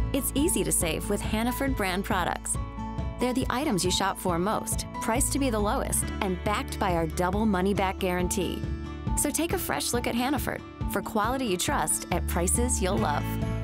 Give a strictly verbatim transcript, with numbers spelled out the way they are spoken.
It's easy to save with Hannaford brand products. They're the items you shop for most, priced to be the lowest, and backed by our double money-back guarantee. So take a fresh look at Hannaford for quality you trust at prices you'll love.